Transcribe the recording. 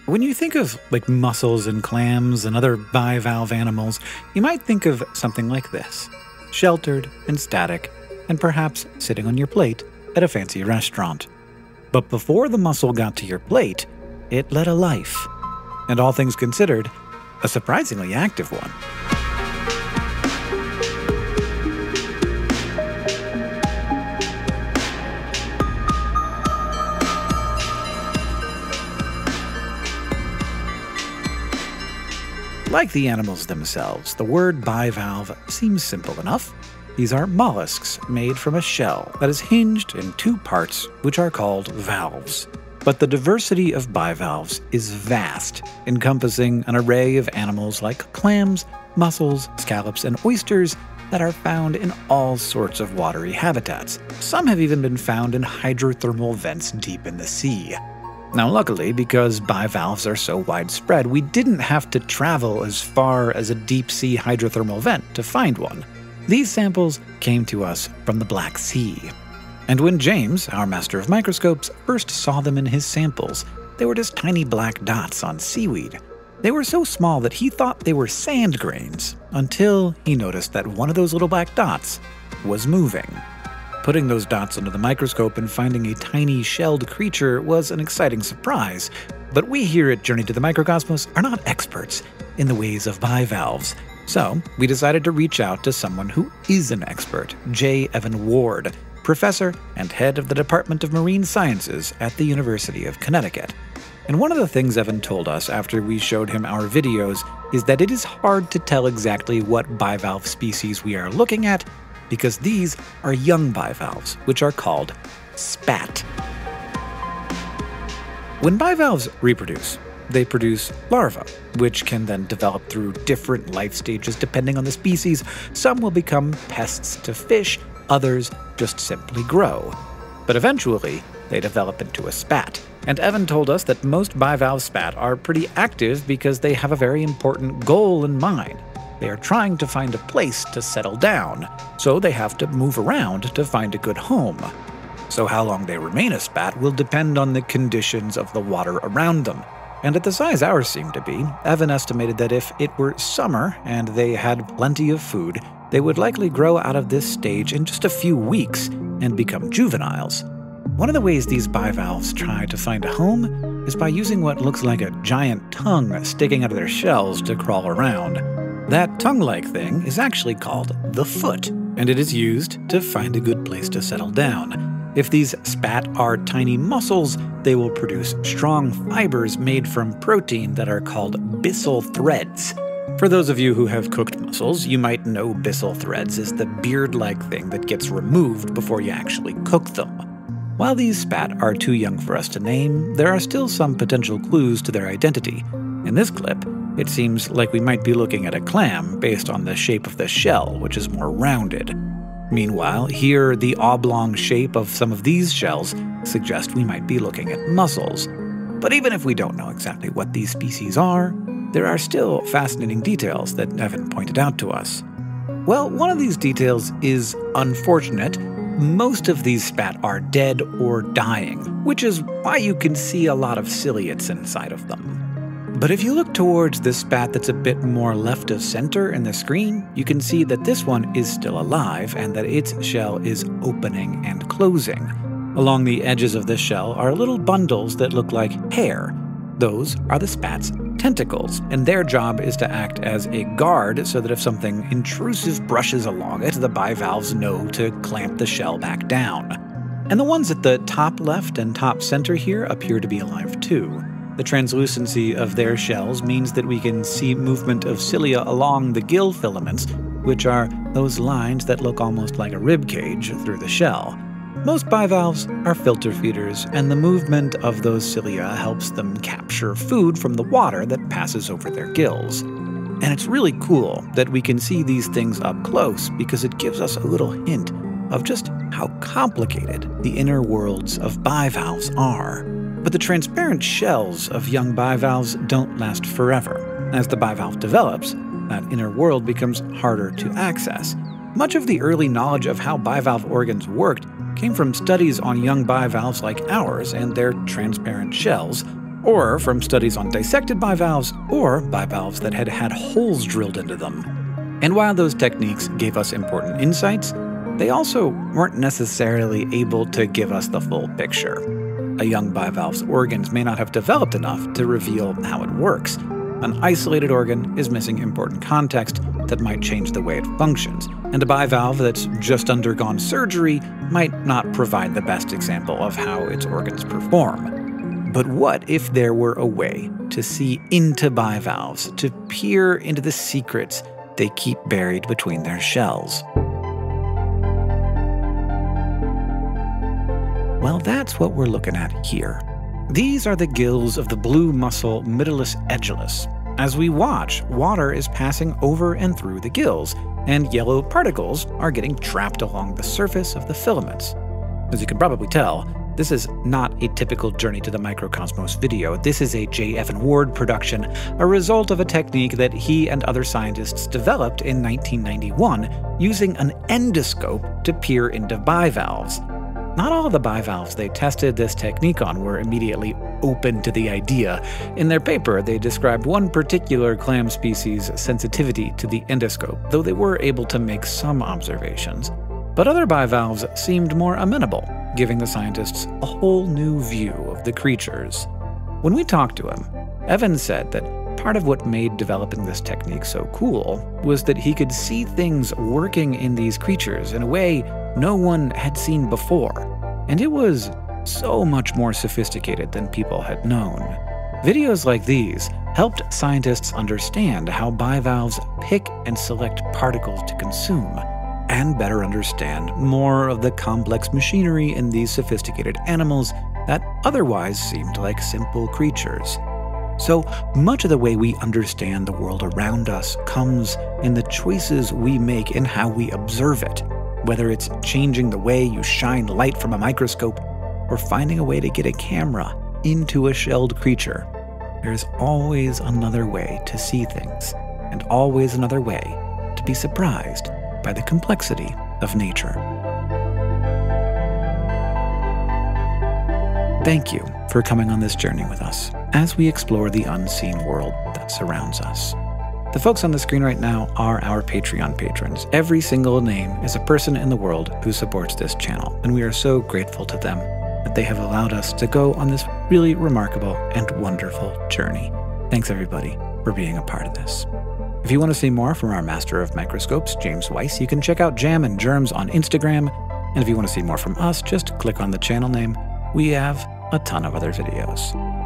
When you think of mussels and clams and other bivalve animals, you might think of something like this: sheltered and static, and perhaps sitting on your plate at a fancy restaurant. But before the mussel got to your plate, it led a life. And all things considered, a surprisingly active one. Like the animals themselves, the word bivalve seems simple enough. These are mollusks made from a shell that is hinged in two parts, which are called valves. But the diversity of bivalves is vast, encompassing an array of animals like clams, mussels, scallops, and oysters that are found in all sorts of watery habitats. Some have even been found in hydrothermal vents deep in the sea. Now luckily, because bivalves are so widespread, we didn't have to travel as far as a deep-sea hydrothermal vent to find one. These samples came to us from the Black Sea. And when James, our master of microscopes, first saw them in his samples, they were just tiny black dots on seaweed. They were so small that he thought they were sand grains, until he noticed that one of those little black dots was moving. Putting those dots under the microscope and finding a tiny shelled creature was an exciting surprise, but we here at Journey to the Microcosmos are not experts in the ways of bivalves. So we decided to reach out to someone who is an expert, J. Evan Ward, professor and head of the Department of Marine Sciences at the University of Connecticut. And one of the things Evan told us after we showed him our videos is that it is hard to tell exactly what bivalve species we are looking at, because these are young bivalves, which are called spat. When bivalves reproduce, they produce larvae, which can then develop through different life stages depending on the species. Some will become pests to fish, others just simply grow. But eventually, they develop into a spat. And Evan told us that most bivalve spat are pretty active because they have a very important goal in mind. They are trying to find a place to settle down, so they have to move around to find a good home. So how long they remain a spat will depend on the conditions of the water around them. And at the size ours seem to be, Evan estimated that if it were summer and they had plenty of food, they would likely grow out of this stage in just a few weeks and become juveniles. One of the ways these bivalves try to find a home is by using what looks like a giant tongue sticking out of their shells to crawl around. That tongue-like thing is actually called the foot, and it is used to find a good place to settle down. If these spat are tiny mussels, they will produce strong fibers made from protein that are called byssal threads. For those of you who have cooked mussels, you might know byssal threads is the beard-like thing that gets removed before you actually cook them. While these spat are too young for us to name, there are still some potential clues to their identity. In this clip, it seems like we might be looking at a clam based on the shape of the shell, which is more rounded. Meanwhile, here the oblong shape of some of these shells suggest we might be looking at mussels. But even if we don't know exactly what these species are, there are still fascinating details that Evan pointed out to us. Well, one of these details is unfortunate. Most of these spat are dead or dying, which is why you can see a lot of ciliates inside of them. But if you look towards the spat that's a bit more left of center in the screen, you can see that this one is still alive and that its shell is opening and closing. Along the edges of the shell are little bundles that look like hair. Those are the spat's tentacles, and their job is to act as a guard so that if something intrusive brushes along it, the bivalves know to clamp the shell back down. And the ones at the top left and top center here appear to be alive too. The translucency of their shells means that we can see movement of cilia along the gill filaments, which are those lines that look almost like a rib cage through the shell. Most bivalves are filter feeders, and the movement of those cilia helps them capture food from the water that passes over their gills. And it's really cool that we can see these things up close because it gives us a little hint of just how complicated the inner worlds of bivalves are. But the transparent shells of young bivalves don't last forever. As the bivalve develops, that inner world becomes harder to access. Much of the early knowledge of how bivalve organs worked came from studies on young bivalves like ours and their transparent shells, or from studies on dissected bivalves, or bivalves that had had holes drilled into them. And while those techniques gave us important insights, they also weren't necessarily able to give us the full picture. A young bivalve's organs may not have developed enough to reveal how it works. An isolated organ is missing important context that might change the way it functions, and a bivalve that's just undergone surgery might not provide the best example of how its organs perform. But what if there were a way to see into bivalves, to peer into the secrets they keep buried between their shells? Well, that's what we're looking at here. These are the gills of the blue mussel Mytilus edulis. As we watch, water is passing over and through the gills, and yellow particles are getting trapped along the surface of the filaments. As you can probably tell, this is not a typical Journey to the Microcosmos video. This is a J. Evan Ward production, a result of a technique that he and other scientists developed in 1991 using an endoscope to peer into bivalves. Not all of the bivalves they tested this technique on were immediately open to the idea. In their paper, they described one particular clam species' sensitivity to the endoscope, though they were able to make some observations. But other bivalves seemed more amenable, giving the scientists a whole new view of the creatures. When we talked to him, Evan said that part of what made developing this technique so cool was that he could see things working in these creatures in a way no one had seen before, and it was so much more sophisticated than people had known. Videos like these helped scientists understand how bivalves pick and select particles to consume, and better understand more of the complex machinery in these sophisticated animals that otherwise seemed like simple creatures. So much of the way we understand the world around us comes in the choices we make in how we observe it. Whether it's changing the way you shine light from a microscope or finding a way to get a camera into a shelled creature, there's always another way to see things, and always another way to be surprised by the complexity of nature. Thank you for coming on this journey with us as we explore the unseen world that surrounds us. The folks on the screen right now are our Patreon patrons. Every single name is a person in the world who supports this channel, and we are so grateful to them that they have allowed us to go on this really remarkable and wonderful journey. Thanks everybody for being a part of this. If you want to see more from our master of microscopes, James Weiss, you can check out Jam and Germs on Instagram. And if you want to see more from us, just click on the channel name. We have a ton of other videos.